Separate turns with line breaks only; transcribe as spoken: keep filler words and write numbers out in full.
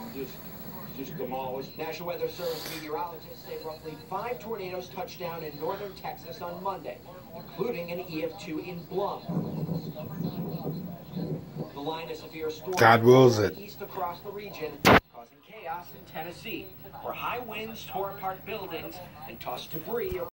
just, just demolished.
National Weather Service meteorologists say roughly five tornadoes touched down in northern Texas on Monday, including an E F two in Blum. The line of severe storms
God wills it.
east across the region, causing chaos in Tennessee, where high winds tore apart buildings and tossed debris